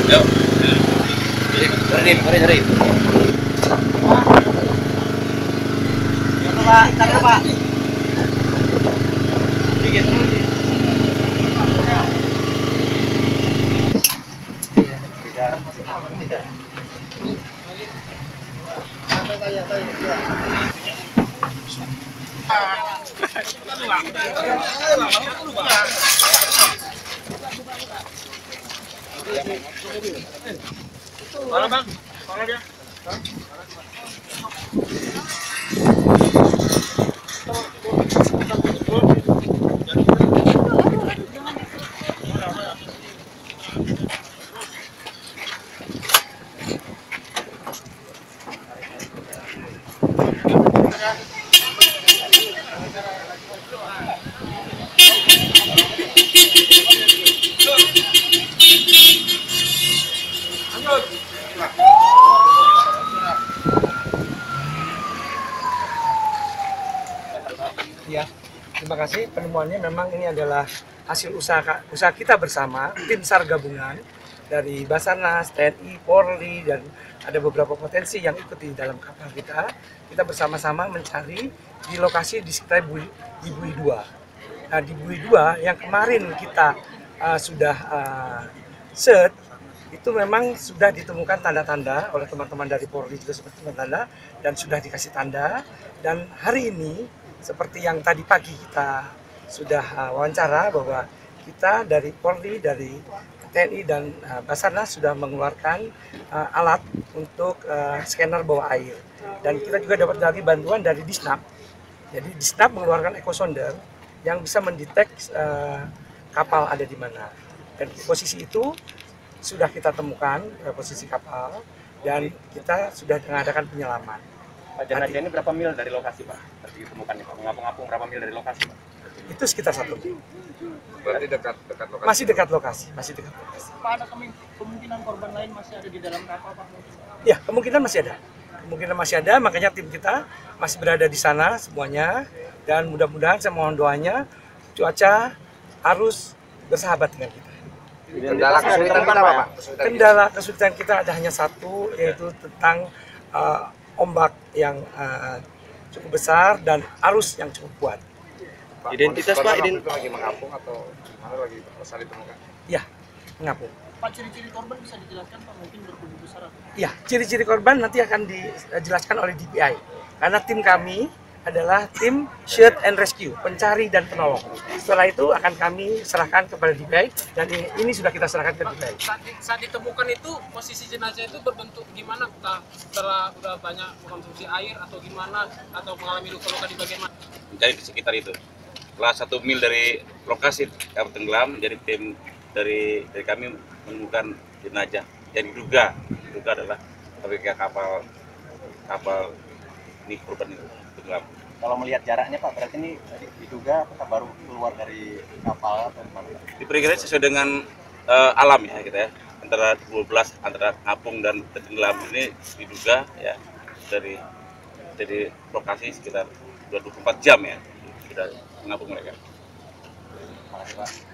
Yuk. Cari. Pak, taruh Pak. Dikit. Mana bang? Mana dia? Ya, terima kasih. Penemuannya memang ini adalah hasil usaha kita bersama tim SAR gabungan dari Basarnas, TNI, Polri, dan ada beberapa potensi yang ikut di dalam kapal kita. Kita bersama-sama mencari di lokasi di sekitar di Bui 2. Nah, di Bui 2 yang kemarin kita sudah search, itu memang sudah ditemukan tanda-tanda oleh teman-teman dari Polri juga seperti tanda dan sudah dikasih tanda. Dan hari ini seperti yang tadi pagi kita sudah wawancara bahwa kita dari Polri, dari TNI dan Basarnas sudah mengeluarkan alat untuk scanner bawah air. Dan kita juga dapat dari bantuan dari Disnap. Jadi Disnap mengeluarkan ekosonder yang bisa mendeteksi kapal ada di mana. Dan posisi itu sudah kita temukan posisi kapal dan kita sudah mengadakan penyelaman. Pak, jenazah ini berapa mil dari lokasi Pak? Tadi ditemukan Pak, mengapung-apung berapa mil dari lokasi Pak? Itu sekitar 1 mil. Berarti dekat lokasi. Masih dekat lokasi, Pak, ada kemungkinan korban lain masih ada di dalam kapal Pak? Ya, kemungkinan masih ada. Kemungkinan masih ada, makanya tim kita masih berada di sana semuanya. Dan mudah-mudahan saya mohon doanya, cuaca harus bersahabat dengan kita. Kendala kesulitan kita apa Pak? Kendala kesulitan kita ada hanya satu, yaitu tentang ombak yang cukup besar dan arus yang cukup kuat. Identitas Pak, itu lagi mengapung atau mana lagi besar ditemukan? Ya, mengapung. Pak, ciri-ciri korban bisa dijelaskan Pak, mungkin bertubuh besar atau? Ya, ciri-ciri korban nanti akan dijelaskan oleh DPI. Karena tim kami adalah tim search and rescue, pencari dan penolong. Setelah itu akan kami serahkan kepada DPI dan ini sudah kita serahkan ke DPI. Saat ditemukan itu posisi jenazah itu berbentuk gimana? Setelah udah banyak mengkonsumsi air atau gimana, atau mengalami luka-luka di bagian mana? Mencari di sekitar itu. Setelah 1 mil dari lokasi kapal tenggelam, jadi tim dari kami menemukan jenazah yang diduga adalah abk kapal ini korban itu tenggelam. Kalau melihat jaraknya Pak, berarti ini diduga apakah baru keluar dari kapal atau gimana? Diperkirakan sesuai dengan alam ya kita ya, antara 12 antara ngapung dan tenggelam ini diduga ya dari lokasi sekitar 24 jam ya sudah mengapung mereka. Terima kasih Pak.